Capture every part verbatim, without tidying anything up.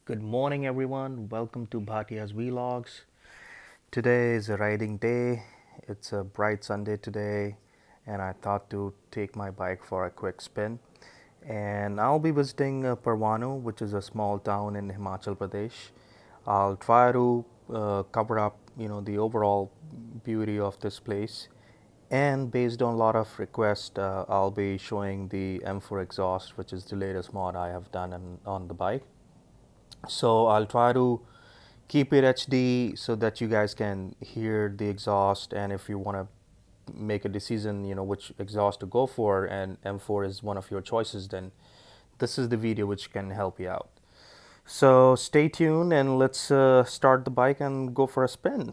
Good morning everyone, welcome to Bhatia's Vlogs. Today is a riding day. It's a bright Sunday today and I thought to take my bike for a quick spin. And I'll be visiting uh, Parwanoo, which is a small town in Himachal Pradesh. I'll try to uh, cover up, you know, the overall beauty of this place. And based on a lot of requests, uh, I'll be showing the M four exhaust, which is the latest mod I have done on, on the bike. So I'll try to keep it H D so that you guys can hear the exhaust, and if you want to make a decision, you know, which exhaust to go for, and M four is one of your choices, then this is the video which can help you out. So stay tuned and let's uh, start the bike and go for a spin.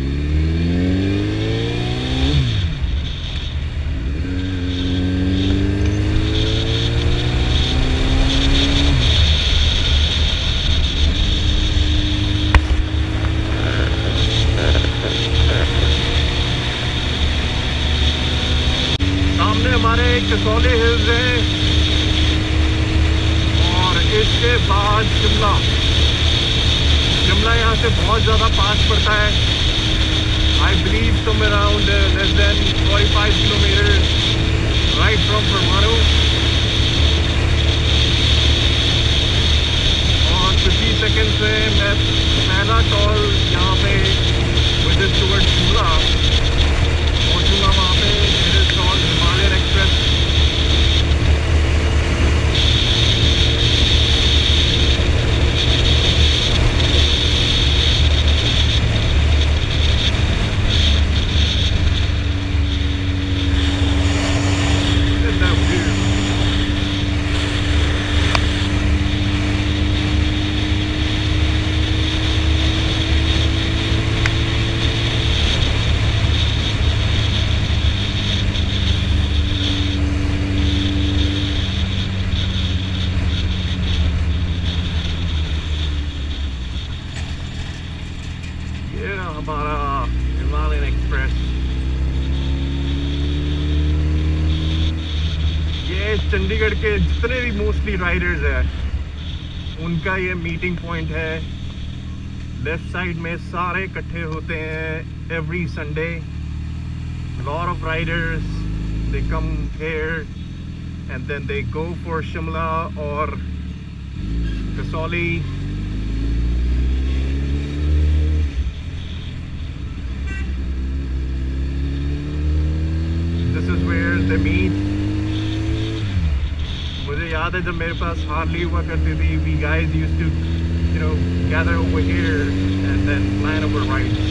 हमारे Kasauli hills है और इसके बाद शिमला शिमला यहाँ से बहुत ज़्यादा पास पड़ता है. I believe some around less than forty-five kilometre right from Parwanoo. और fifty सेकेंड से मैं पहला टॉल यहाँ पे विद टूवर्ड शिमला पहुँचूँगा. वहाँ पे मेरे टॉल हिमालयन एक्सप्रेस. हमारा हिमालयन एक्सप्रेस ये चंडीगढ़ के जितने भी मोस्टली राइडर्स हैं उनका ये मीटिंग पॉइंट है. लेफ्ट साइड में सारे इकट्ठे होते हैं every Sunday. Lot of riders they come here and then they go for Shimla और कसौली. They meet. मुझे याद है जब मेरे पास हार्ली हुआ करती थी, we guys used to, you know, gather over here and then plan our rides.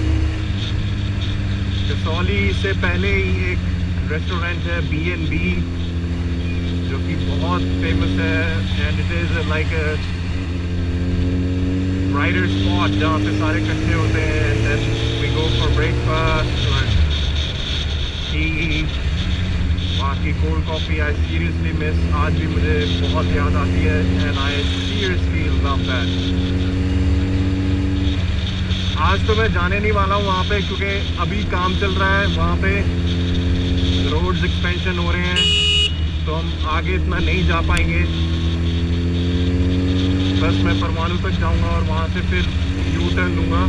Kasauli से पहले ही एक रेस्टोरेंट है B and B जो कि बहुत फेमस है and it is like a rider spot जहाँ पे सारे इकट्ठे होते हैं and then we go for breakfast or tea. वहाँ की cold coffee I seriously miss. आज भी मुझे बहुत याद आती है and I seriously love that. आज तो मैं जाने नहीं वाला हूँ वहाँ पे क्योंकि अभी काम चल रहा है. वहाँ पे रोड्स एक्सपेंशन हो रहे हैं तो हम आगे इतना नहीं जा पाएंगे. बस मैं परवाणू तक जाऊँगा और वहाँ से फिर यू टर्न लूँगा.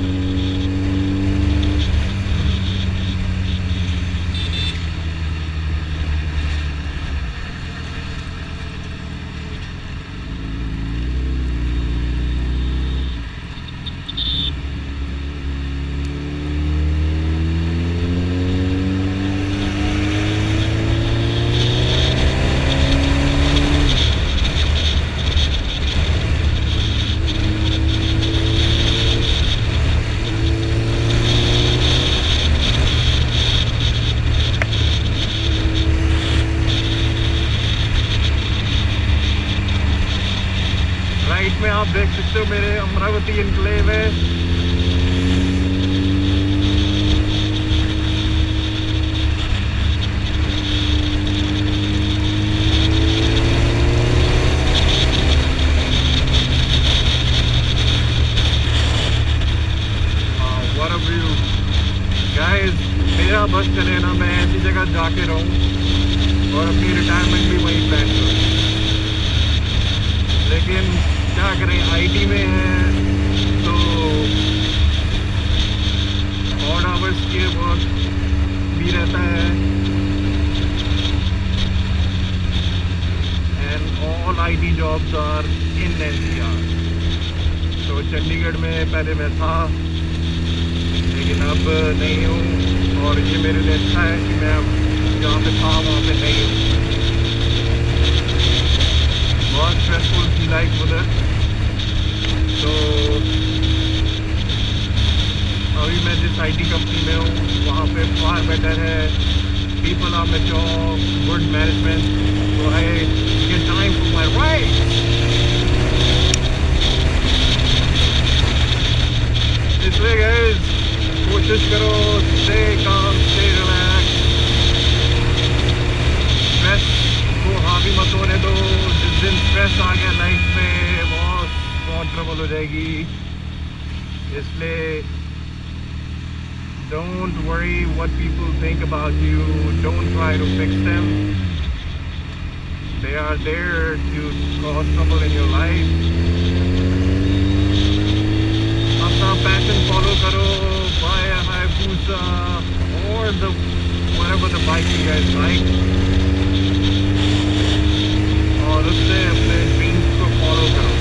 में आप देख सकते हो मेरे अमरावती एनक्लेव है. What a view guys. मेरा बस चले ना मैं ऐसी जगह जाके रहूं और अपनी रिटायरमेंट भी वहीं प्लान करूं. लेकिन क्या करें, आईटी में है तो ऑड आवर्स के वर्क भी रहता है and all IT jobs are in NCR. तो चंडीगढ़ में पहले मैं था लेकिन अब नहीं हूँ और ये मेरे लिए अच्छा है कि मैं जहाँ पे था वहाँ पे नहीं हूँ। बहुत स्ट्रेसफुल थी लाइफ उधर, तो अभी मैं जिस आईटी कंपनी में हूँ वहाँ पे फार बेटर है, people are mature, good management, तो I get time for my ride. इसलिए गाइस कोशिश करो, stay calm, stay relax, stress को हावी मत होने दो। जिस दिन स्ट्रेस आ गया लाइफ में बहुत बहुत ट्रबल हो जाएगी। इसलिए don't worry what people think about you, don't try to fix them, they are there to cause trouble in your life. अपना पैशन फॉलो करो, buy a Hayabusa or the whatever the bike you guys like, और उससे अपने dreams को follow करो।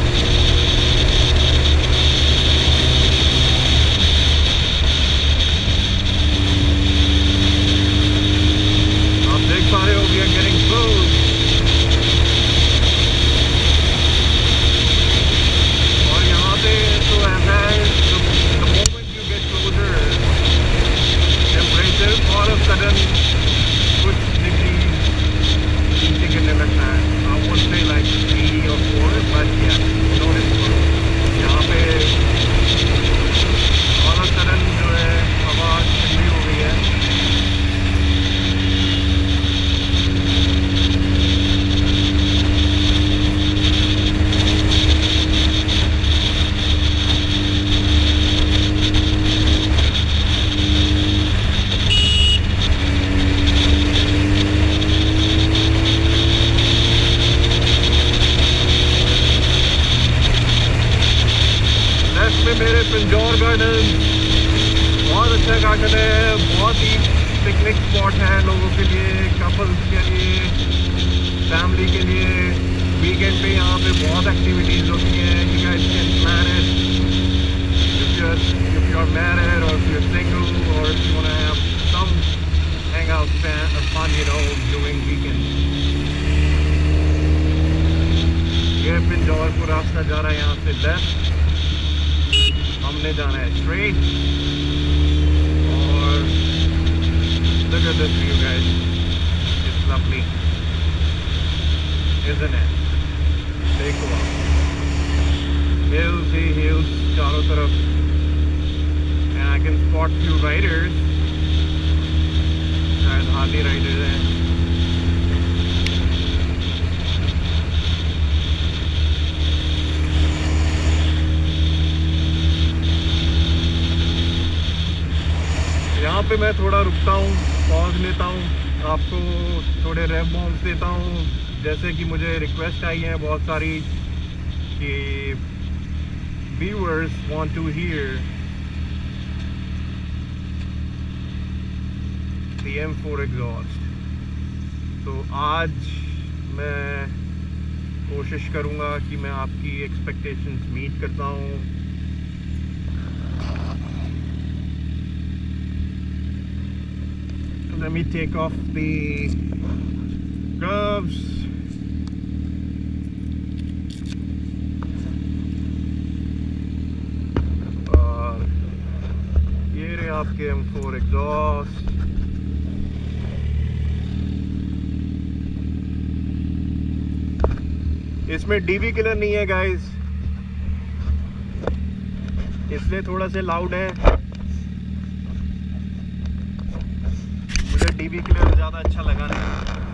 आप देख पा रहे हो we are getting close, और यहाँ पे तो ऐसा है the moment you get closer temperature all of a sudden कुछ डिग्री नीचे गिरने लगता है। I won't say like three or four, but yeah, notice यहाँ पे all of a sudden जो है हवा ठंडी हो गई है। मेरे पिंजौर गार्डन बहुत अच्छा गार्डन है, बहुत ही पिकनिक स्पॉट है लोगों के लिए, कपल्स के लिए, फैमिली के लिए। वीकेंड पे यहाँ पे बहुत एक्टिविटीज़ होती हैं। You guys can plan it if you're if you're married or if you're single or if you want to have some hangout fun, you know, during weekends. ये पिंजौर को रास्ता जा रहा है यहाँ से लेफ्ट, हमने जाना है स्ट्रेट। और look at this view guys, it's lovely, isn't it? देखो आप, hills ही hills चारों तरफ, and I can spot few riders, शायद हार्ली राइडर्स हैं। यहाँ पे मैं थोड़ा रुकता हूँ, पॉज लेता हूँ, आपको थोड़े रेव बॉम्ब्स देता हूँ। जैसे कि मुझे रिक्वेस्ट आई है बहुत सारी कि viewers want to hear the M four exhaust. तो आज मैं कोशिश करूँगा कि मैं आपकी एक्सपेक्टेशंस मीट करता हूँ। Let me take off the gloves. और ये रहे आपके एम फोर एग्जॉस्ट। इसमें डीबी किलर नहीं है गाइस, इसलिए थोड़ा सा लाउड है। डीबी क्लियर ज़्यादा अच्छा लगा नहीं।